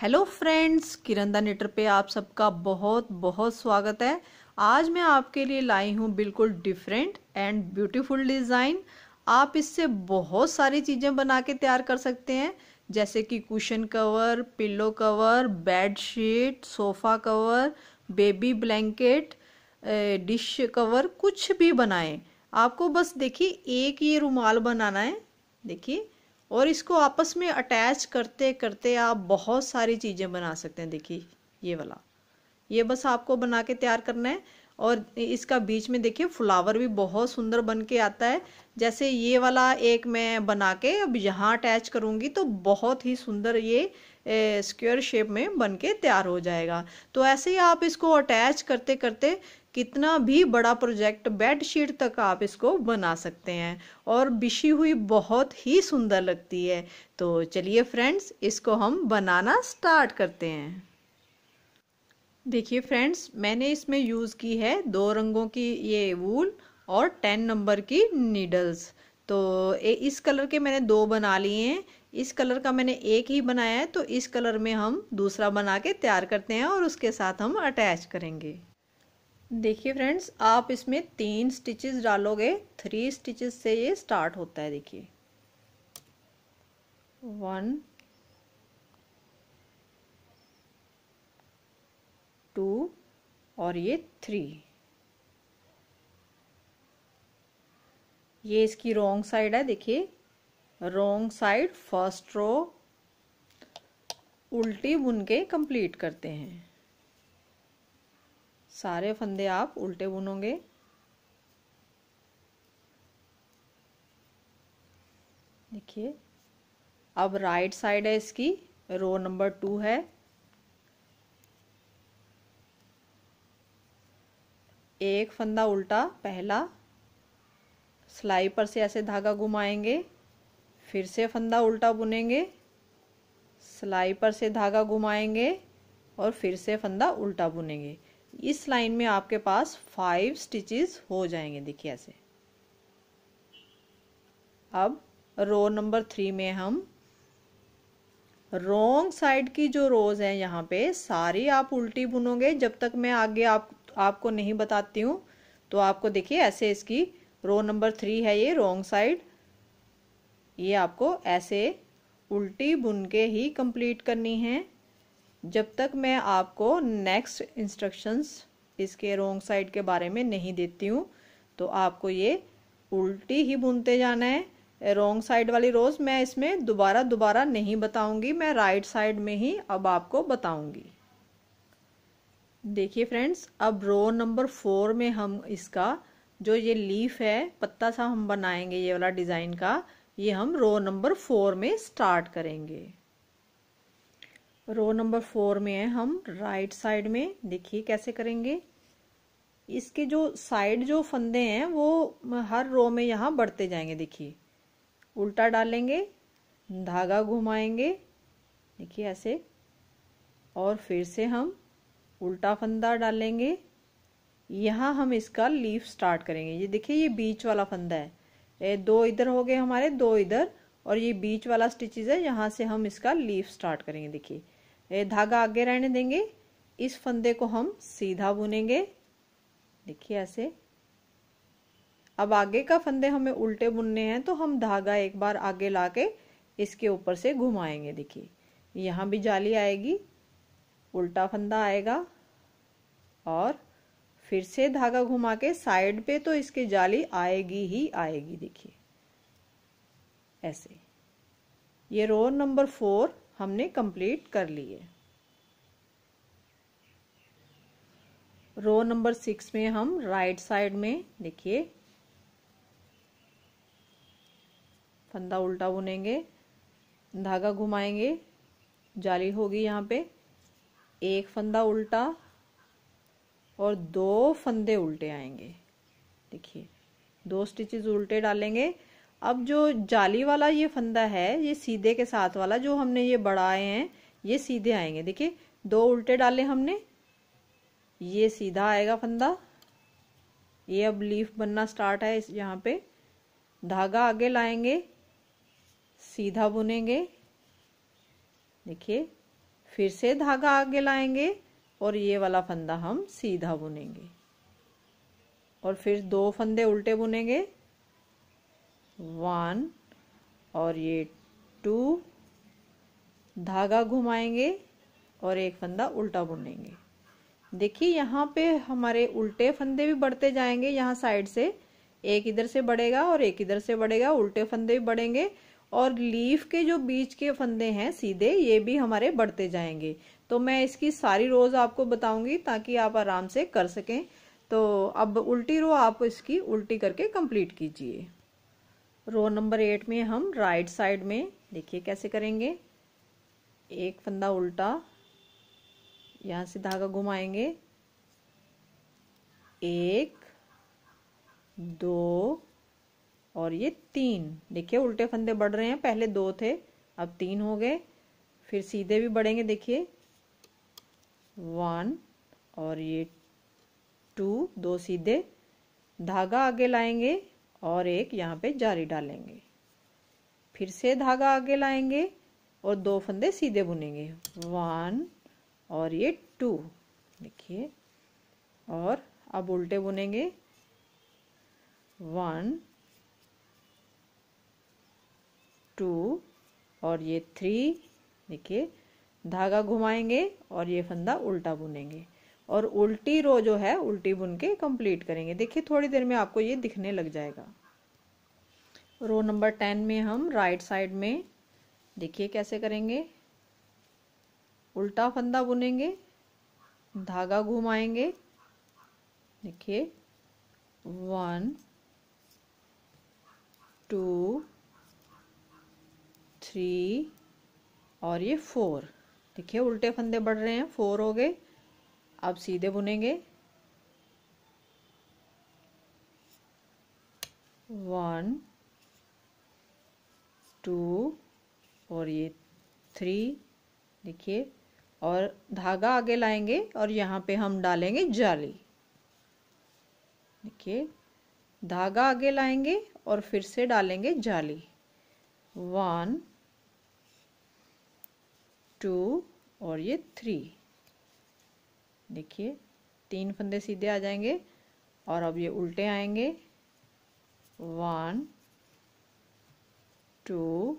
Hello friends, Kiran the knitter पे आप सबका बहुत बहुत स्वागत है। आज मैं आपके लिए लाई हूँ बिल्कुल डिफरेंट एंड ब्यूटीफुल डिज़ाइन। आप इससे बहुत सारी चीज़ें बना के तैयार कर सकते हैं, जैसे कि cushion cover, pillow cover, bed sheet, sofa cover, baby blanket, dish cover, कुछ भी बनाएं। आपको बस देखिए एक ये रुमाल बनाना है, देखिए, और इसको आपस में अटैच करते करते आप बहुत सारी चीज़ें बना सकते हैं। देखिए ये वाला, ये बस आपको बना के तैयार करना है। और इसका बीच में देखिए फ्लावर भी बहुत सुंदर बन के आता है। जैसे ये वाला एक मैं बना के अब यहाँ अटैच करूँगी तो बहुत ही सुंदर ये स्क्वायर शेप में बन के तैयार हो जाएगा। तो ऐसे ही आप इसको अटैच करते करते कितना भी बड़ा प्रोजेक्ट, बेड शीट तक आप इसको बना सकते हैं और बिछी हुई बहुत ही सुंदर लगती है। तो चलिए फ्रेंड्स, इसको हम बनाना स्टार्ट करते हैं। देखिए फ्रेंड्स, मैंने इसमें यूज़ की है 2 रंगों की ये वूल और 10 नंबर की नीडल्स। तो इस कलर के मैंने 2 बना लिए हैं। इस कलर का मैंने एक ही बनाया है, तो इस कलर में हम दूसरा बना के तैयार करते हैं और उसके साथ हम अटैच करेंगे। देखिए फ्रेंड्स, आप इसमें 3 स्टिचेस डालोगे। 3 स्टिचेस से ये स्टार्ट होता है। देखिए 1 2 और ये 3। ये इसकी रॉन्ग साइड है। देखिए रॉन्ग साइड फर्स्ट रो उल्टी बुन के कंप्लीट करते हैं। सारे फंदे आप उल्टे बुनोगे। देखिए अब राइट साइड है इसकी, रो नंबर 2 है। एक फंदा उल्टा पहला, सिलाई पर से ऐसे धागा घुमाएंगे, फिर से फंदा उल्टा बुनेंगे, सिलाई पर से धागा घुमाएंगे और फिर से फंदा उल्टा बुनेंगे। इस लाइन में आपके पास 5 स्टिचेस हो जाएंगे। देखिए ऐसे। अब रो नंबर 3 में हम रॉन्ग साइड की जो रोज हैं यहाँ पे सारी आप उल्टी बुनोगे जब तक मैं आगे आपको नहीं बताती हूँ। तो आपको देखिए ऐसे इसकी रो नंबर 3 है, ये रॉन्ग साइड, ये आपको ऐसे उल्टी बुन के ही कंप्लीट करनी है जब तक मैं आपको नेक्स्ट इंस्ट्रक्शंस इसके रॉन्ग साइड के बारे में नहीं देती हूँ। तो आपको ये उल्टी ही बुनते जाना है। रॉन्ग साइड वाली रोज मैं इसमें दोबारा नहीं बताऊंगी, मैं राइट साइड में ही अब आपको बताऊंगी। देखिए फ्रेंड्स, अब रो नंबर 4 में हम इसका जो ये लीफ है, पत्ता सा हम बनाएंगे ये वाला डिजाइन का, ये हम रो नंबर 4 में स्टार्ट करेंगे। रो नंबर 4 में है हम राइट साइड में। देखिए कैसे करेंगे। इसके जो साइड जो फंदे हैं वो हर रो में यहाँ बढ़ते जाएंगे। देखिए उल्टा डालेंगे, धागा घुमाएंगे, देखिए ऐसे, और फिर से हम उल्टा फंदा डालेंगे। यहाँ हम इसका लीफ स्टार्ट करेंगे। ये देखिए ये बीच वाला फंदा है, 2 इधर हो गए हमारे, 2 इधर, और ये बीच वाला स्टिचेस है, यहाँ से हम इसका लीफ स्टार्ट करेंगे। देखिए धागा आगे रहने देंगे, इस फंदे को हम सीधा बुनेंगे। देखिए ऐसे। अब आगे का फंदे हमें उल्टे बुनने हैं तो हम धागा एक बार आगे लाके इसके ऊपर से घुमाएंगे। देखिए यहाँ भी जाली आएगी, उल्टा फंदा आएगा और फिर से धागा घुमा के साइड पे तो इसकी जाली आएगी ही आएगी। देखिए ऐसे। ये रो नंबर 4 हमने कंप्लीट कर ली है। रो नंबर 6 में हम राइट साइड में देखिए फंदा उल्टा बुनेंगे, धागा घुमाएंगे, जाली होगी यहाँ पे, एक फंदा उल्टा और 2 फंदे उल्टे आएंगे। देखिए 2 स्टिचेस उल्टे डालेंगे। अब जो जाली वाला ये फंदा है, ये सीधे के साथ वाला जो हमने ये बढ़ाए हैं, ये सीधे आएंगे। देखिए 2 उल्टे डाले हमने, ये सीधा आएगा फंदा। ये अब लीफ बनना स्टार्ट है यहाँ पे। धागा आगे लाएंगे, सीधा बुनेंगे, देखिए, फिर से धागा आगे लाएंगे और ये वाला फंदा हम सीधा बुनेंगे और फिर 2 फंदे उल्टे बुनेंगे, 1 और ये 2, धागा घुमाएंगे और एक फंदा उल्टा बुनेंगे। देखिए यहाँ पे हमारे उल्टे फंदे भी बढ़ते जाएंगे, यहाँ साइड से एक इधर से बढ़ेगा और एक इधर से बढ़ेगा, उल्टे फंदे भी बढ़ेंगे और लीफ के जो बीच के फंदे हैं सीधे, ये भी हमारे बढ़ते जाएंगे। तो मैं इसकी सारी रोज आपको बताऊंगी ताकि आप आराम से कर सकें। तो अब उल्टी रो आप इसकी उल्टी करके कंप्लीट कीजिए। रो नंबर 8 में हम राइट साइड में देखिए कैसे करेंगे। एक फंदा उल्टा, यहाँ से धागा घुमाएंगे, 1 2 और ये 3। देखिए उल्टे फंदे बढ़ रहे हैं, पहले 2 थे अब 3 हो गए। फिर सीधे भी बढ़ेंगे, देखिए 1 और ये 2, 2 सीधे, धागा आगे लाएंगे और एक यहाँ पे जारी डालेंगे, फिर से धागा आगे लाएंगे और 2 फंदे सीधे बुनेंगे, 1 और ये 2। देखिए और अब उल्टे बुनेंगे, 1 2 और ये 3। देखिए धागा घुमाएंगे और ये फंदा उल्टा बुनेंगे और उल्टी रो जो है उल्टी बुन के कंप्लीट करेंगे। देखिए थोड़ी देर में आपको ये दिखने लग जाएगा। रो नंबर 10 में हम राइट साइड में देखिए कैसे करेंगे। उल्टा फंदा बुनेंगे, धागा घुमाएंगे, देखिए 1 2 3 और ये 4। देखिए उल्टे फंदे बढ़ रहे हैं, 4 हो गए। अब सीधे बुनेंगे, 1 2 और ये 3। देखिए और धागा आगे लाएंगे और यहाँ पे हम डालेंगे जाली। देखिए धागा आगे लाएंगे और फिर से डालेंगे जाली, 1 2 और ये 3। देखिए 3 फंदे सीधे आ जाएंगे और अब ये उल्टे आएंगे, 1 2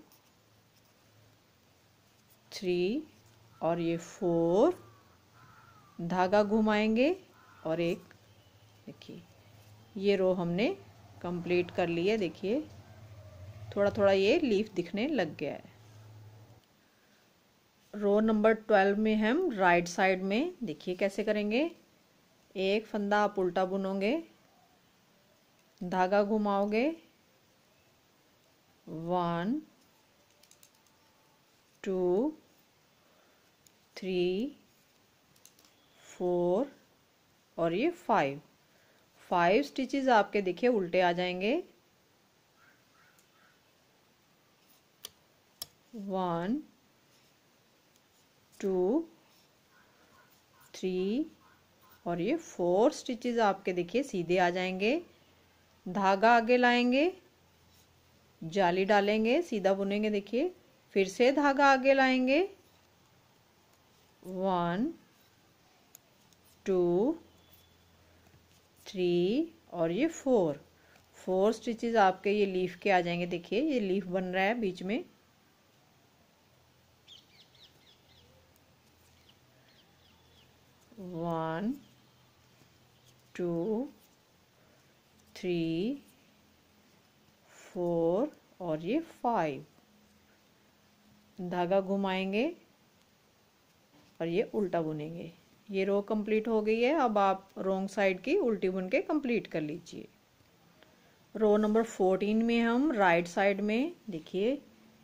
3 और ये 4, धागा घुमाएंगे और एक। देखिए ये रो हमने कंप्लीट कर ली है। देखिए थोड़ा थोड़ा ये लीफ दिखने लग गया है। रो नंबर 12 में हम राइट साइड में देखिए कैसे करेंगे। एक फंदा आप उल्टा बुनोगे, धागा घुमाओगे, 1 2 3 4 और ये 5 स्टिचेस आपके देखिए उल्टे आ जाएंगे, 1 2 3 और ये 4 स्टिचेस आपके देखिए सीधे आ जाएंगे। धागा आगे लाएंगे, जाली डालेंगे, सीधा बुनेंगे। देखिए फिर से धागा आगे लाएंगे, 1 2 3 और ये 4 स्टिचेस आपके ये लीफ के आ जाएंगे। देखिए ये लीफ बन रहा है बीच में, 1 2 3 4 और ये 5। धागा घुमाएंगे और ये उल्टा बुनेंगे। ये रो कंप्लीट हो गई है। अब आप रोंग साइड की उल्टी बुन के कंप्लीट कर लीजिए। रो नंबर 14 में हम राइट साइड में देखिए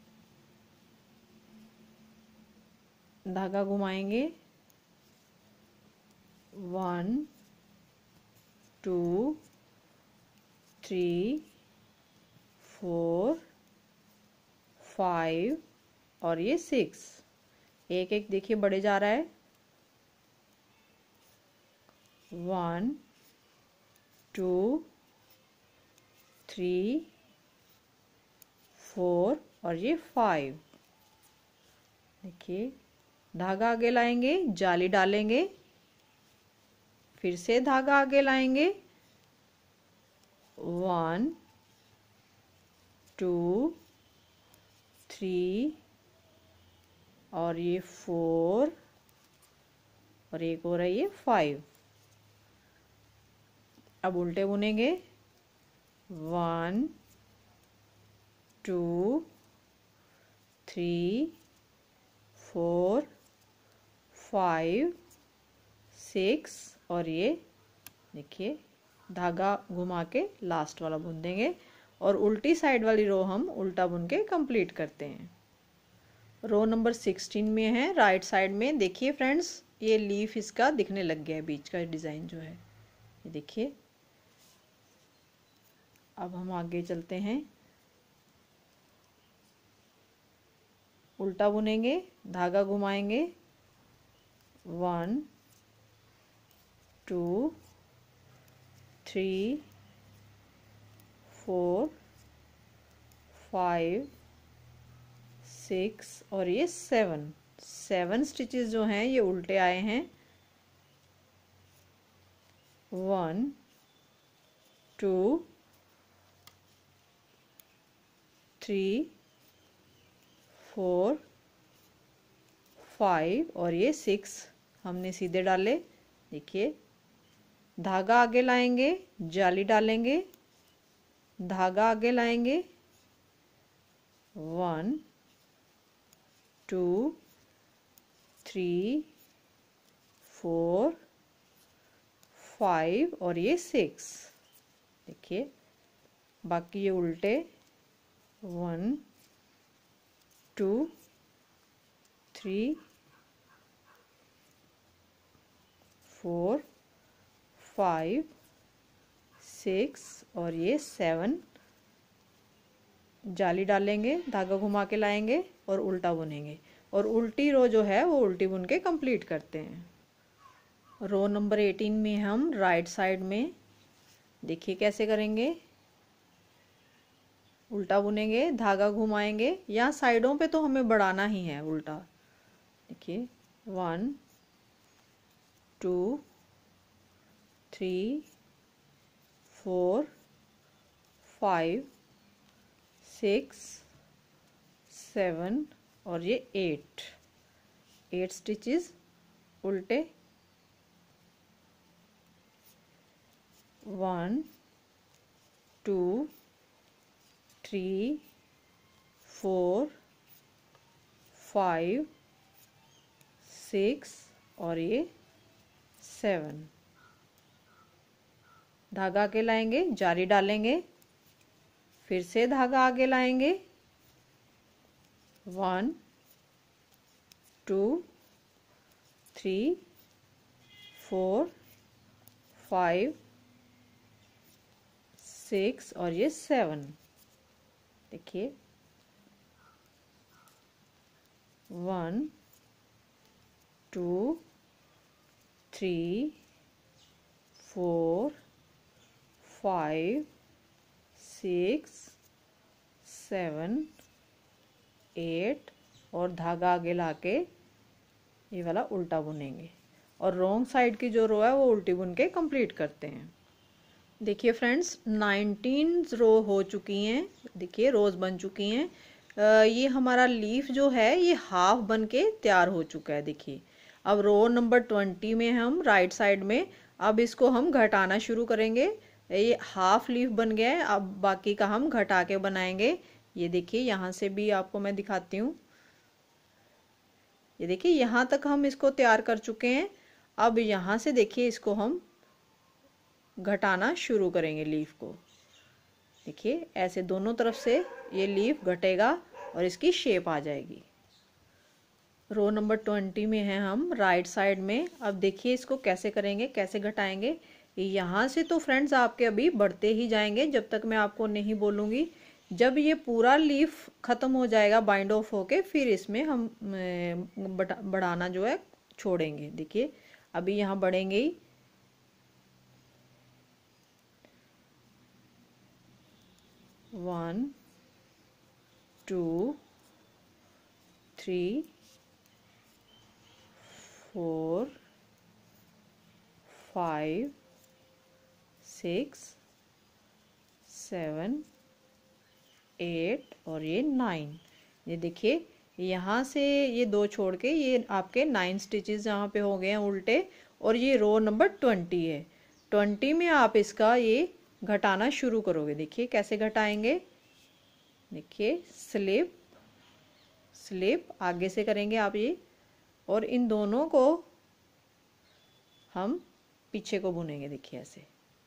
धागा घुमाएंगे, 1 2 3 4 5 और ये 6। एक एक देखिए बढ़े जा रहा है, 1 2 3 4 और ये 5। देखिए धागा आगे लाएंगे, जाली डालेंगे, फिर से धागा आगे लाएंगे, 1 2 3 और ये 4 और एक और है ये 5। अब उल्टे बुनेंगे, 1 2 3 4 5 6 और ये देखिए धागा घुमा के लास्ट वाला बुन देंगे और उल्टी साइड वाली रो हम उल्टा बुन के कंप्लीट करते हैं। रो नंबर 16 में है, राइट साइड में देखिए फ्रेंड्स, ये लीफ इसका दिखने लग गया है, बीच का डिज़ाइन जो है ये देखिए। अब हम आगे चलते हैं, उल्टा बुनेंगे, धागा घुमाएंगे, 1 2 3 4 5 6 और ये 7 स्टिचेस जो हैं ये उल्टे आए हैं। 1 2 3 4 5 और ये 6 हमने सीधे डाले। देखिए धागा आगे लाएंगे, जाली डालेंगे, धागा आगे लाएंगे, 1 2 3 4 5 और ये 6। देखिए बाकी ये उल्टे, 1 2 3 4 5 6 और ये 7। जाली डालेंगे, धागा घुमा के लाएंगे और उल्टा बुनेंगे और उल्टी रो जो है वो उल्टी बुन के कंप्लीट करते हैं। रो नंबर 18 में हम राइट साइड में देखिए कैसे करेंगे, उल्टा बुनेंगे, धागा घुमाएंगे, यहाँ साइडों पे तो हमें बढ़ाना ही है उल्टा। देखिए 1 2 3 4 5 6 7 और ये 8 स्टिचेस उल्टे, 1 2 3 4 5 6 और ये 7। धागा आगे लाएंगे, जाली डालेंगे, फिर से धागा आगे लाएंगे, 1 2 3 4 5 6 और ये 7। देखिए 1 2 3 4 5 6 7 8 और धागा आगे लाके ये वाला उल्टा बुनेंगे और रॉन्ग साइड की जो रो है वो उल्टी बुन के कंप्लीट करते हैं। देखिए फ्रेंड्स 19 रो हो चुकी हैं, देखिए रोज बन चुकी हैं। ये हमारा लीफ जो है ये हाफ बन के तैयार हो चुका है। देखिए अब रो नंबर 20 में हम राइट साइड में अब इसको हम घटाना शुरू करेंगे। ये हाफ लीफ बन गया है, अब बाकी का हम घटा के बनाएंगे। ये देखिए यहाँ से भी आपको मैं दिखाती हूँ, ये देखिए यहाँ तक हम इसको तैयार कर चुके हैं। अब यहाँ से देखिए इसको हम घटाना शुरू करेंगे लीफ को। देखिए ऐसे दोनों तरफ से ये लीफ घटेगा और इसकी शेप आ जाएगी। रो नंबर 20 में है हम राइट साइड में। अब देखिए इसको कैसे करेंगे, कैसे घटाएंगे। यहाँ से तो फ्रेंड्स आपके अभी बढ़ते ही जाएंगे जब तक मैं आपको नहीं बोलूँगी। जब ये पूरा लीफ ख़त्म हो जाएगा बाइंड ऑफ होके, फिर इसमें हम बढ़ाना जो है छोड़ेंगे। देखिए अभी यहाँ बढ़ेंगे ही। वन 2 3 4 5 6 7 8 और ये 9। ये देखिए यहाँ से ये 2 छोड़ के ये आपके 9 स्टिचेस यहाँ पे हो गए हैं उल्टे। और ये रो नंबर 20 है। 20 में आप इसका ये घटाना शुरू करोगे। देखिए कैसे घटाएंगे। देखिए स्लिप स्लिप आगे से करेंगे आप ये, और इन दोनों को हम पीछे को बुनेंगे। देखिए ऐसे।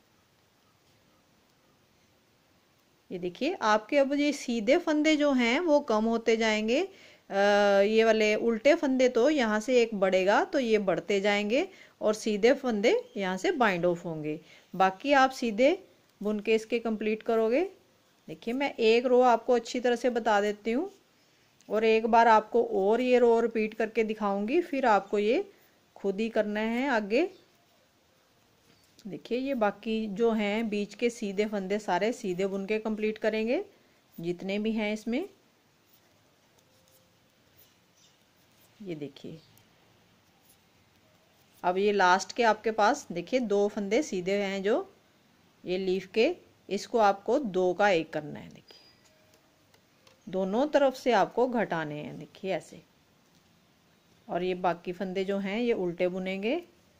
ये देखिए आपके अब ये सीधे फंदे जो हैं वो कम होते जाएंगे। ये वाले उल्टे फंदे तो यहाँ से एक बढ़ेगा तो ये बढ़ते जाएंगे, और सीधे फंदे यहाँ से बाइंड ऑफ होंगे। बाकी आप सीधे बुन के इसके कंप्लीट करोगे। देखिए मैं एक रो आपको अच्छी तरह से बता देती हूँ, और एक बार आपको और ये रो रिपीट करके दिखाऊंगी, फिर आपको ये खुद ही करना है आगे। देखिए ये बाकी जो हैं बीच के सीधे फंदे सारे सीधे बुन के कंप्लीट करेंगे जितने भी हैं इसमें। ये देखिए अब ये लास्ट के आपके पास देखिए 2 फंदे सीधे हैं जो ये लीफ के, इसको आपको 2 का 1 करना है। देखिए दोनों तरफ से आपको घटाने हैं। देखिए ऐसे। और ये बाकी फंदे जो हैं ये उल्टे बुनेंगे।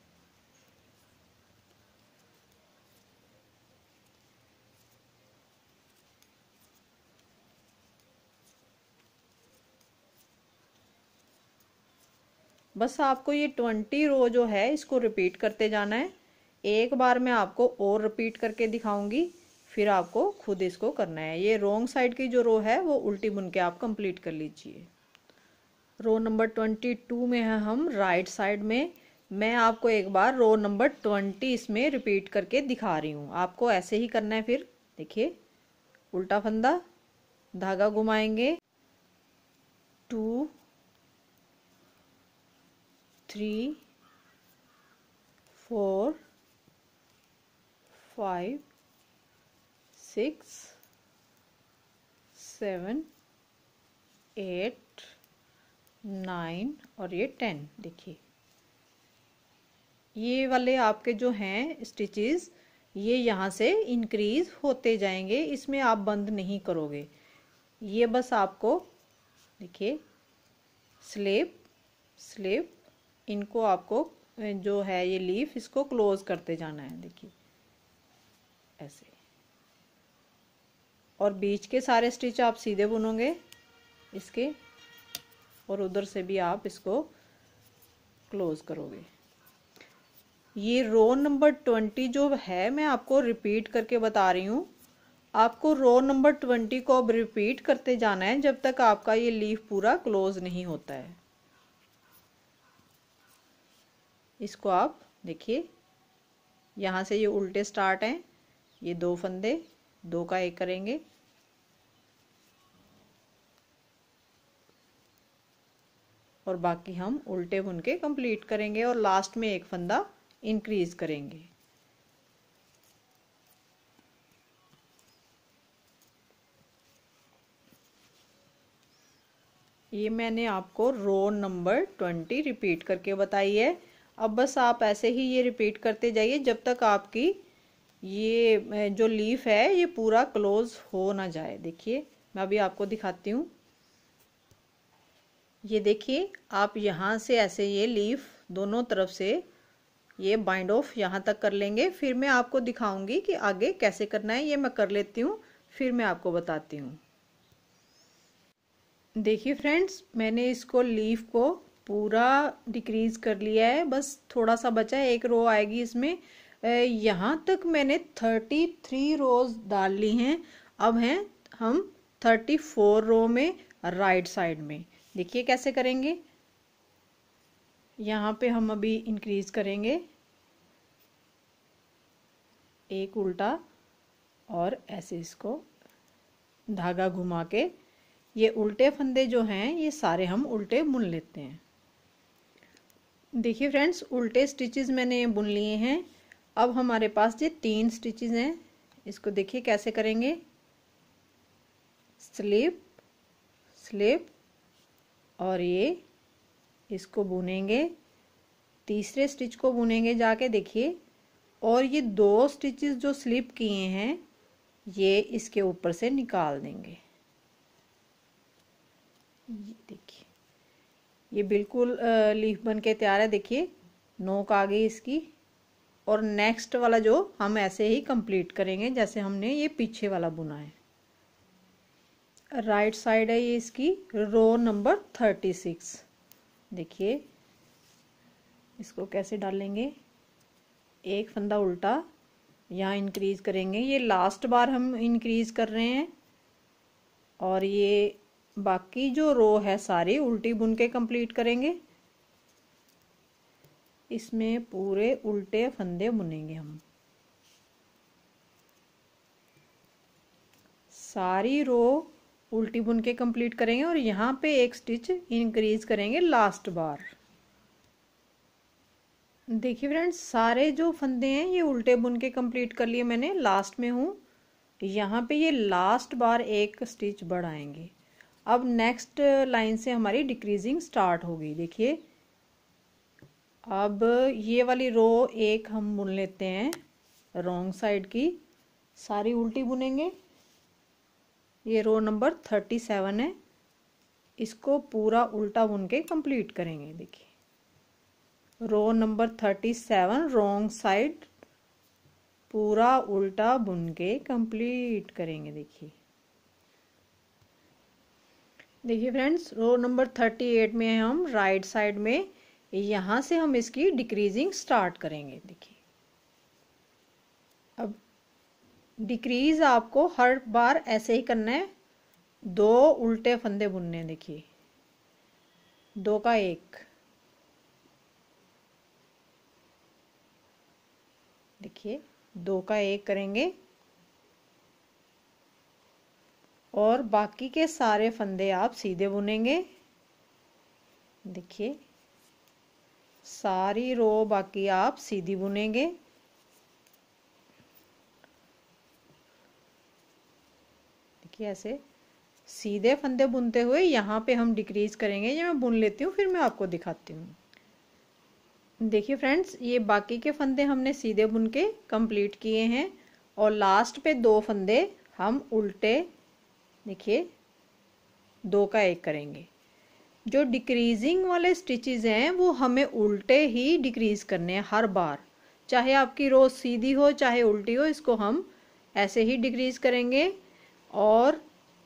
बस आपको ये 20 रो जो है इसको रिपीट करते जाना है। एक बार मैं आपको और रिपीट करके दिखाऊंगी, फिर आपको खुद इसको करना है। ये रॉन्ग साइड की जो रो है वो उल्टी बुन के आप कंप्लीट कर लीजिए। रो नंबर 22 में है हम राइट साइड में। मैं आपको एक बार रो नंबर 20 इसमें रिपीट करके दिखा रही हूँ। आपको ऐसे ही करना है। फिर देखिए उल्टा फंदा, धागा घुमाएंगे, 2 3 4 5 6 7 8 9 और ये 10। देखिए ये वाले आपके जो हैं स्टिचेस ये यहाँ से इंक्रीज होते जाएंगे, इसमें आप बंद नहीं करोगे। ये बस आपको देखिए स्लिप स्लिप इनको आपको जो है ये लीफ इसको क्लोज करते जाना है। देखिए ऐसे। और बीच के सारे स्टिच आप सीधे बुनोगे इसके, और उधर से भी आप इसको क्लोज करोगे। ये रो नंबर 20 जो है मैं आपको रिपीट करके बता रही हूँ। आपको रो नंबर 20 को अब रिपीट करते जाना है जब तक आपका ये लीफ पूरा क्लोज नहीं होता है। इसको आप देखिए यहाँ से ये उल्टे स्टार्ट हैं। ये 2 फंदे 2 का 1 करेंगे, और बाकी हम उल्टे बुन के कंप्लीट करेंगे, और लास्ट में 1 फंदा इंक्रीज करेंगे। ये मैंने आपको रो नंबर 20 रिपीट करके बताई है। अब बस आप ऐसे ही ये रिपीट करते जाइए जब तक आपकी ये जो लीफ है ये पूरा क्लोज हो ना जाए। देखिए मैं अभी आपको दिखाती हूँ। ये देखिए आप यहाँ से ऐसे ये लीफ दोनों तरफ से ये बाइंड ऑफ यहाँ तक कर लेंगे। फिर मैं आपको दिखाऊंगी कि आगे कैसे करना है। ये मैं कर लेती हूँ, फिर मैं आपको बताती हूँ। देखिए फ्रेंड्स मैंने इसको लीफ को पूरा डिक्रीज कर लिया है, बस थोड़ा सा बचा है। 1 रो आएगी इसमें। यहाँ तक मैंने 33 रोज डाल ली हैं। अब हैं हम 34 रो में राइट साइड में। देखिए कैसे करेंगे। यहाँ पे हम अभी इंक्रीज करेंगे, 1 उल्टा, और ऐसे इसको धागा घुमा के ये उल्टे फंदे जो हैं ये सारे हम उल्टे बुन लेते हैं। देखिए फ्रेंड्स उल्टे स्टिचेस मैंने बुन लिए हैं। अब हमारे पास ये 3 स्टिचेस हैं। इसको देखिए कैसे करेंगे। स्लिप स्लिप, और ये इसको बुनेंगे तीसरे स्टिच को बुनेंगे जाके, देखिए। और ये 2 स्टिचेस जो स्लिप किए हैं ये इसके ऊपर से निकाल देंगे। ये देखिए, ये बिल्कुल लीफ बन के तैयार है। देखिए नोक आ गई इसकी। और नेक्स्ट वाला जो हम ऐसे ही कंप्लीट करेंगे जैसे हमने ये पीछे वाला बुना है। राइट साइड है ये इसकी, रो नंबर 36। देखिए इसको कैसे डालेंगे, एक फंदा उल्टा यहाँ इंक्रीज करेंगे। ये लास्ट बार हम इंक्रीज कर रहे हैं। और ये बाकी जो रो है सारी उल्टी बुन के कंप्लीट करेंगे। इसमें पूरे उल्टे फंदे बुनेंगे हम। सारी रो उल्टी बुन के कंप्लीट करेंगे और यहाँ पे एक स्टिच इंक्रीज करेंगे लास्ट बार। देखिए फ्रेंड्स, सारे जो फंदे हैं ये उल्टे बुन के कंप्लीट कर लिए मैंने। लास्ट में हूँ, यहाँ पे ये लास्ट बार एक स्टिच बढ़ाएंगे। अब नेक्स्ट लाइन से हमारी डिक्रीजिंग स्टार्ट होगी। देखिए अब ये वाली रो एक हम बुन लेते हैं रॉन्ग साइड की, सारी उल्टी बुनेंगे। ये रो नंबर 37 है, इसको पूरा उल्टा बुन के कंप्लीट करेंगे। देखिए रो नंबर 37 रॉन्ग साइड पूरा उल्टा बुन के कंप्लीट करेंगे। देखिए फ्रेंड्स, रो नंबर 38 में हम राइट साइड में, यहाँ से हम इसकी डिक्रीजिंग स्टार्ट करेंगे। देखिए अब डिक्रीज आपको हर बार ऐसे ही करना है, 2 उल्टे फंदे बुनने हैं। देखिए 2 का 1, देखिए 2 का 1 करेंगे और बाकी के सारे फंदे आप सीधे बुनेंगे। देखिए सारी रो बाकी आप सीधी बुनेंगे। देखिए ऐसे सीधे फंदे बुनते हुए यहाँ पे हम डिक्रीज करेंगे। ये मैं बुन लेती हूँ फिर मैं आपको दिखाती हूँ। देखिए फ्रेंड्स, ये बाकी के फंदे हमने सीधे बुन के कंप्लीट किए हैं और लास्ट पे 2 फंदे हम उल्टे, देखिए 2 का 1 करेंगे। जो डिक्रीजिंग वाले स्टिचेस हैं वो हमें उल्टे ही डिक्रीज करने हैं हर बार, चाहे आपकी रो सीधी हो चाहे उल्टी हो, इसको हम ऐसे ही डिक्रीज करेंगे। और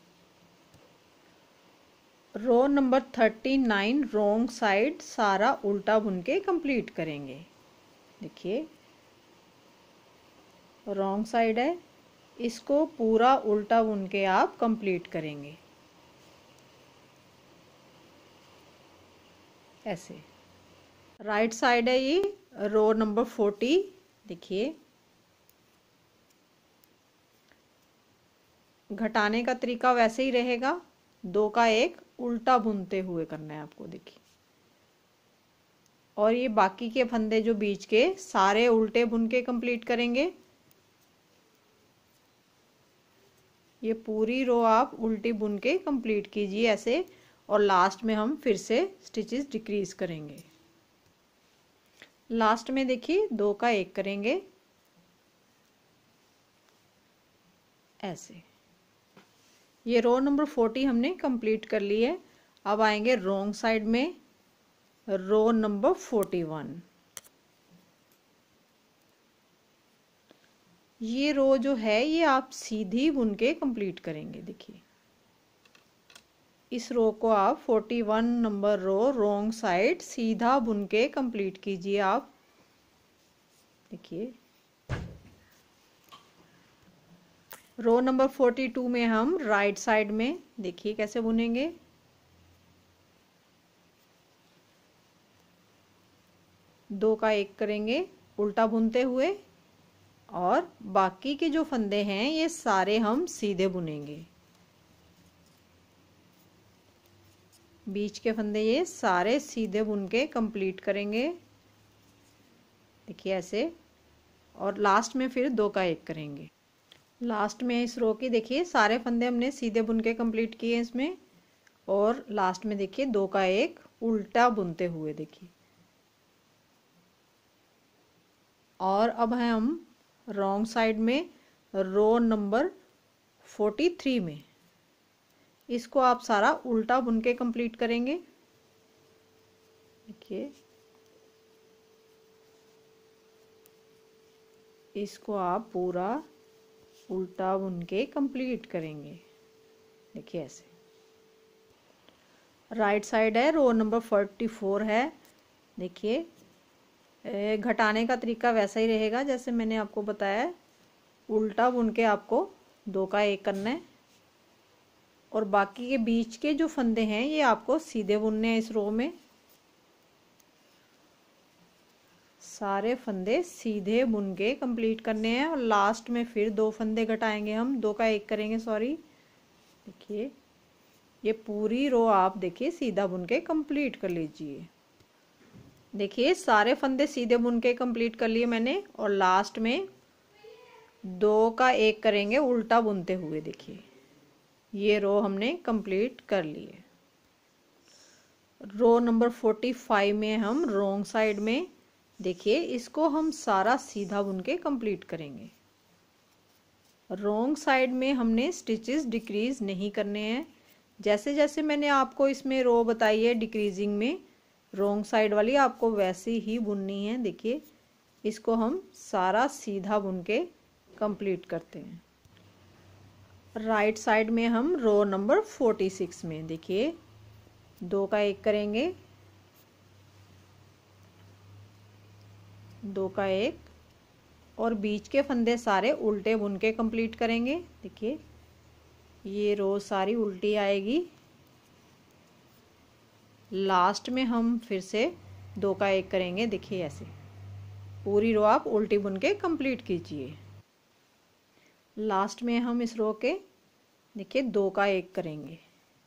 रो नंबर 39 रॉन्ग साइड सारा उल्टा बुन के कंप्लीट करेंगे। देखिए रॉन्ग साइड है, इसको पूरा उल्टा बुन के आप कंप्लीट करेंगे ऐसे। राइट साइड है ये रो नंबर 40। देखिए घटाने का तरीका वैसे ही रहेगा, 2 का 1 उल्टा बुनते हुए करना है आपको। देखिए और ये बाकी के फंदे जो बीच के सारे उल्टे बुन के कंप्लीट करेंगे। ये पूरी रो आप उल्टी बुन के कंप्लीट कीजिए ऐसे। और लास्ट में हम फिर से स्टिचेस डिक्रीज करेंगे। लास्ट में देखिए 2 का 1 करेंगे ऐसे। ये रो नंबर 40 हमने कंप्लीट कर ली है। अब आएंगे रॉन्ग साइड में रो नंबर 41। ये रो जो है ये आप सीधी बुन के कंप्लीट करेंगे। देखिए इस रो को आप 41 नंबर रो रॉन्ग साइड सीधा बुन के कंप्लीट कीजिए आप। देखिए रो नंबर 42 में हम राइट साइड में, देखिए कैसे बुनेंगे। दो का 1 करेंगे उल्टा बुनते हुए और बाकी के जो फंदे हैं ये सारे हम सीधे बुनेंगे। बीच के फंदे ये सारे सीधे बुन के कंप्लीट करेंगे। देखिए ऐसे। और लास्ट में फिर 2 का 1 करेंगे। लास्ट में इस रो की देखिए सारे फंदे हमने सीधे बुन के कंप्लीट किए इसमें। और लास्ट में देखिए 2 का 1 उल्टा बुनते हुए। देखिए और अब है हम रॉन्ग साइड में रो नंबर 43 में। इसको आप सारा उल्टा बुन के कंप्लीट करेंगे। देखिए, इसको आप पूरा उल्टा बुन के कंप्लीट करेंगे। देखिए ऐसे। राइट साइड है, रो नंबर 44 है। देखिए, घटाने का तरीका वैसा ही रहेगा जैसे मैंने आपको बताया। उल्टा बुन के आपको 2 का 1 करना है और बाकी के बीच के जो फंदे हैं ये आपको सीधे बुनने हैं। इस रो में सारे फंदे सीधे बुन के कंप्लीट करने हैं और लास्ट में फिर 2 फंदे घटाएंगे हम, 2 का 1 करेंगे, सॉरी। देखिए, ये पूरी रो आप देखिए सीधा बुन के कंप्लीट कर लीजिए। देखिए, सारे फंदे सीधे बुन के कंप्लीट कर लिए मैंने और लास्ट में 2 का 1 करेंगे उल्टा बुनते हुए। देखिए, ये रो हमने कंप्लीट कर ली है। रो नंबर 45 में हम रॉन्ग साइड में, देखिए, इसको हम सारा सीधा बुन के कंप्लीट करेंगे। रॉन्ग साइड में हमने स्टिचेस डिक्रीज नहीं करने हैं। जैसे जैसे मैंने आपको इसमें रो बताई है डिक्रीजिंग में, रॉन्ग साइड वाली आपको वैसी ही बुननी है। देखिए, इसको हम सारा सीधा बुन के कंप्लीट करते हैं। राइट साइड में हम रो नंबर 46 में, देखिए, 2 का 1 करेंगे, 2 का 1 और बीच के फंदे सारे उल्टे बुन के कंप्लीट करेंगे। देखिए, ये रो सारी उल्टी आएगी। लास्ट में हम फिर से 2 का 1 करेंगे। देखिए, ऐसे पूरी रो आप उल्टी बुन के कंप्लीट कीजिए। लास्ट में हम इस रो के, देखिए, 2 का 1 करेंगे।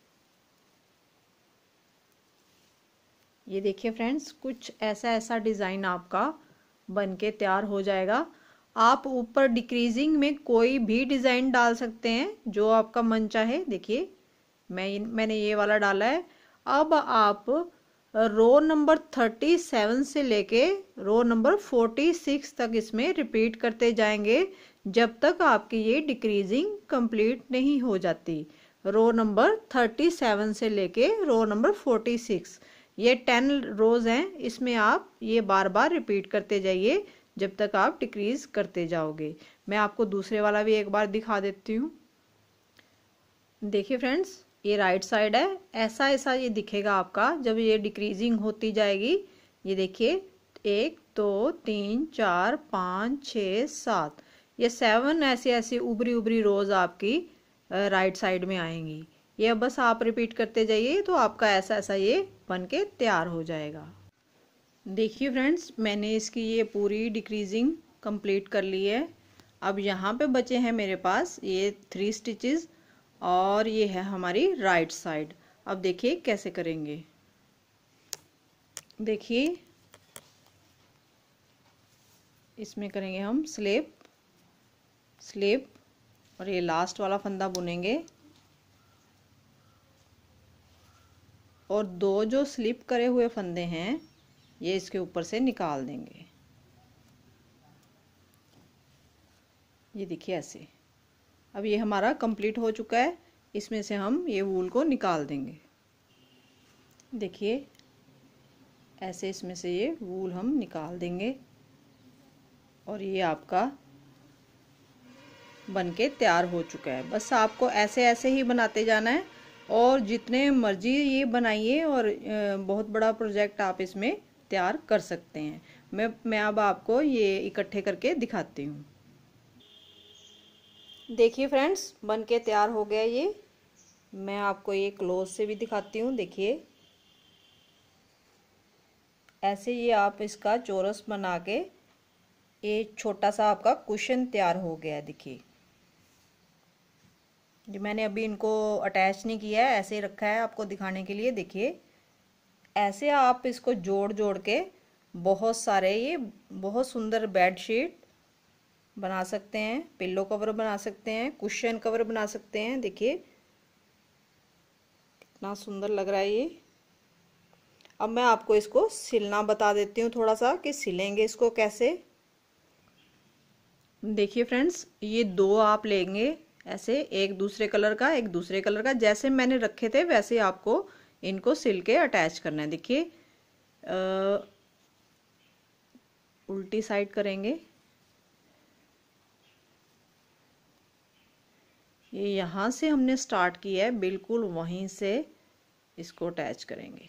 ये देखिए फ्रेंड्स, कुछ ऐसा डिज़ाइन आपका बन के तैयार हो जाएगा। आप ऊपर डिक्रीजिंग में कोई भी डिज़ाइन डाल सकते हैं जो आपका मन चाहे। देखिए, मैंने ये वाला डाला है। अब आप रो नंबर 37 से लेके रो नंबर 46 तक इसमें रिपीट करते जाएंगे जब तक आपकी ये डिक्रीजिंग कंप्लीट नहीं हो जाती। रो नंबर 37 से लेके रो नंबर 46, ये 10 रोज हैं। इसमें आप ये बार बार रिपीट करते जाइए जब तक आप डिक्रीज करते जाओगे। मैं आपको दूसरे वाला भी एक बार दिखा देती हूँ। देखिए फ्रेंड्स, ये राइट साइड है। ऐसा ऐसा ये दिखेगा आपका जब ये डिक्रीजिंग होती जाएगी। ये देखिए, 1 2 3 4 5 6 7, ये 7 ऐसी ऐसी उभरी उभरी रोज आपकी राइट साइड में आएंगी। ये बस आप रिपीट करते जाइए तो आपका ऐसा ऐसा ये बन के तैयार हो जाएगा। देखिए फ्रेंड्स, मैंने इसकी ये पूरी डिक्रीजिंग कंप्लीट कर ली है। अब यहाँ पे बचे हैं मेरे पास ये 3 स्टिचेस और ये है हमारी राइट साइड। अब देखिए कैसे करेंगे। देखिए, इसमें करेंगे हम स्लिप स्लिप और ये लास्ट वाला फंदा बुनेंगे और 2 जो स्लिप करे हुए फंदे हैं ये इसके ऊपर से निकाल देंगे। ये देखिए ऐसे। अब ये हमारा कंप्लीट हो चुका है। इसमें से हम ये वूल को निकाल देंगे। देखिए ऐसे इसमें से ये वूल हम निकाल देंगे और ये आपका बनके तैयार हो चुका है। बस आपको ऐसे ऐसे ही बनाते जाना है और जितने मर्जी ये बनाइए और बहुत बड़ा प्रोजेक्ट आप इसमें तैयार कर सकते हैं। मैं अब आपको ये इकट्ठे करके दिखाती हूँ। देखिए फ्रेंड्स, बन के तैयार हो गया ये। मैं आपको ये क्लोज से भी दिखाती हूँ। देखिए ऐसे ये आप इसका चौरस बना के ये छोटा सा आपका कुशन तैयार हो गया है। देखिए जो मैंने अभी इनको अटैच नहीं किया है, ऐसे ही रखा है आपको दिखाने के लिए। देखिए ऐसे आप इसको जोड़ जोड़ के बहुत सारे ये बहुत सुंदर बेडशीट बना सकते हैं, पिल्लो कवर बना सकते हैं, कुशन कवर बना सकते हैं। देखिए कितना सुंदर लग रहा है ये। अब मैं आपको इसको सिलना बता देती हूँ थोड़ा सा कि सिलेंगे इसको कैसे। देखिए फ्रेंड्स, ये दो आप लेंगे ऐसे, एक दूसरे कलर का एक दूसरे कलर का, जैसे मैंने रखे थे वैसे आपको इनको सिल के अटैच करना है। देखिए उल्टी साइड करेंगे, ये यहाँ से हमने स्टार्ट किया है, बिल्कुल वहीं से इसको अटैच करेंगे।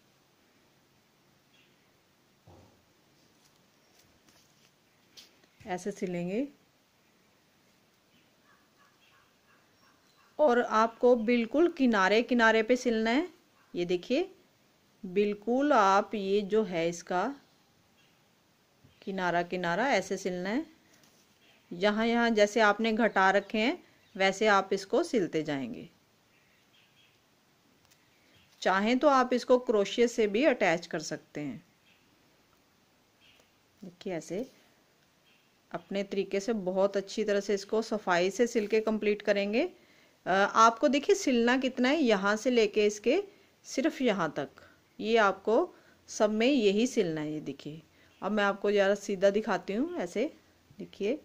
ऐसे सिलेंगे और आपको बिल्कुल किनारे किनारे पे सिलना है। ये देखिए बिल्कुल आप ये जो है इसका किनारा किनारा ऐसे सिलना है। यहाँ यहाँ जैसे आपने घटा रखे हैं वैसे आप इसको सिलते जाएंगे। चाहें तो आप इसको क्रोशिया से भी अटैच कर सकते हैं। देखिए ऐसे अपने तरीके से बहुत अच्छी तरह से इसको सफाई से सिल के कंप्लीट करेंगे। आपको देखिए सिलना कितना है, यहाँ से लेके इसके सिर्फ यहाँ तक, ये आपको सब में यही सिलना है। ये देखिए, अब मैं आपको ज़रा सीधा दिखाती हूँ। ऐसे देखिए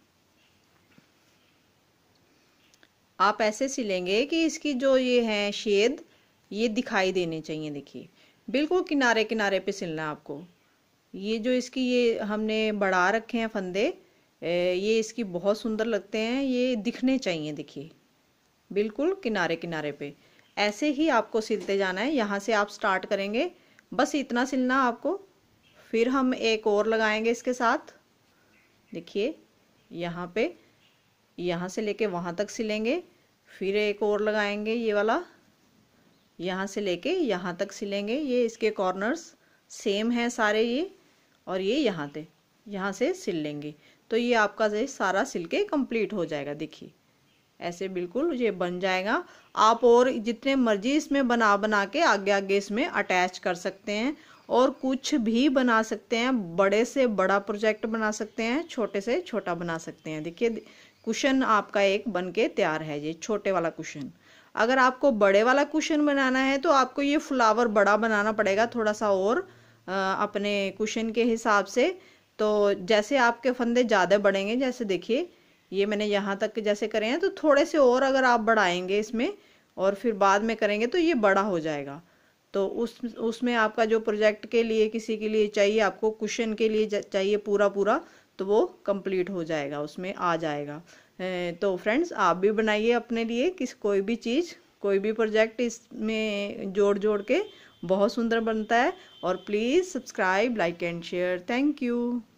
आप ऐसे सिलेंगे कि इसकी जो ये है शेड ये दिखाई देने चाहिए। देखिए बिल्कुल किनारे किनारे पे सिलना है आपको। ये जो इसकी ये हमने बढ़ा रखे हैं फंदे, ये इसकी बहुत सुंदर लगते हैं, ये दिखने चाहिए। देखिए बिल्कुल किनारे किनारे पे ऐसे ही आपको सिलते जाना है। यहाँ से आप स्टार्ट करेंगे, बस इतना सिलना आपको। फिर हम एक और लगाएंगे इसके साथ। देखिए यहाँ पे यहाँ से लेके वहाँ तक सिलेंगे, फिर एक और लगाएंगे ये वाला, यहाँ से लेके यहाँ तक सिलेंगे। ये इसके कॉर्नर्स सेम हैं सारे ये, और ये यहाँ से सिल लेंगे तो ये आपका ये सारा सिल के कंप्लीट हो जाएगा। देखिए ऐसे बिल्कुल ये बन जाएगा। आप और जितने मर्जी इसमें बना बना के आगे आगे इसमें अटैच कर सकते हैं और कुछ भी बना सकते हैं। बड़े से बड़ा प्रोजेक्ट बना सकते हैं, छोटे से छोटा बना सकते हैं। देखिए कुशन आपका एक बन के तैयार है, ये छोटे वाला कुशन। अगर आपको बड़े वाला कुशन बनाना है तो आपको ये फ्लावर बड़ा बनाना पड़ेगा थोड़ा सा और अपने कुशन के हिसाब से। तो जैसे आपके फंदे ज़्यादा बढ़ेंगे, जैसे देखिए ये मैंने यहाँ तक जैसे करे हैं, तो थोड़े से और अगर आप बढ़ाएंगे इसमें और फिर बाद में करेंगे तो ये बड़ा हो जाएगा। तो उसमें आपका जो प्रोजेक्ट के लिए किसी के लिए चाहिए, आपको कुशन के लिए चाहिए पूरा पूरा, तो वो कंप्लीट हो जाएगा, उसमें आ जाएगा। तो फ्रेंड्स आप भी बनाइए अपने लिए कोई भी चीज़, कोई भी प्रोजेक्ट इसमें जोड़ जोड़ के बहुत सुंदर बनता है। और please subscribe, like and share. Thank you.